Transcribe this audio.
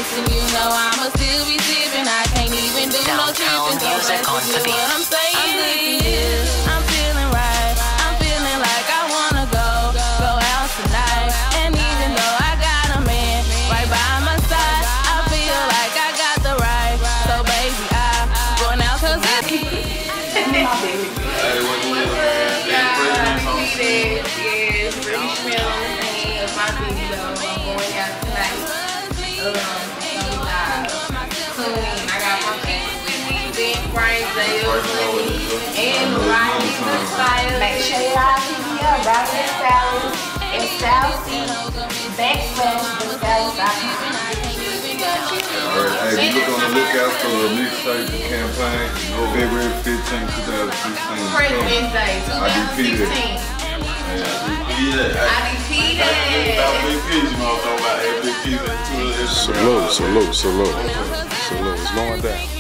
missing, you know I'ma still be sipping. I can't even do no tripping. So basically what I'm saying is, I'm feeling right. I'm feeling like I wanna go out tonight. And even though I got a man right by my side, I feel like I got the right. So baby, I'm going out 'cause it's Hey, what you doing, man? Yes, Brittany Schmidt on the scene of my video. I'm going out tonight. Clean. I got my people with me, Ben Frank, Zale, and Rodney Style. Make sure y'all hit me up, Rodney Stylist and StyleC_thesstylist.com. Alright, hey, look on the lookout for the mixtape campaign, February 15, 2016. President's Day, 2016. Salute. It's going down.